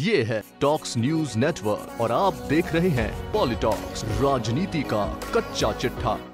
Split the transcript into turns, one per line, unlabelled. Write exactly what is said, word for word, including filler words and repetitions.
ये है talks news network और आप देख रहे हैं पॉलिटॉक्स, राजनीति का कच्चा चिट्ठा।